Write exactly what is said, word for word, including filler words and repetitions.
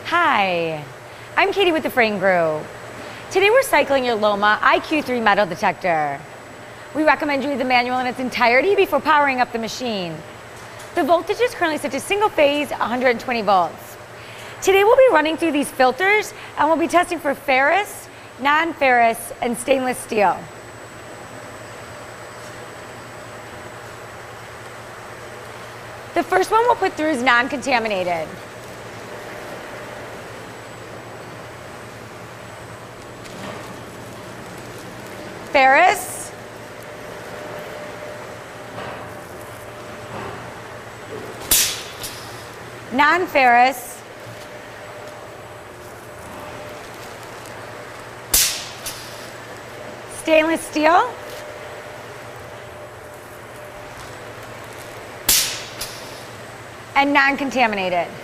Hi, I'm Katie with the Frain Group. Today we're cycling your Loma I Q three metal detector. We recommend you read the manual in its entirety before powering up the machine. The voltage is currently set to single phase one hundred twenty volts. Today we'll be running through these filters and we'll be testing for ferrous, non-ferrous, and stainless steel. The first one we'll put through is non-contaminated. Ferrous, non-ferrous, stainless steel, and non-contaminated.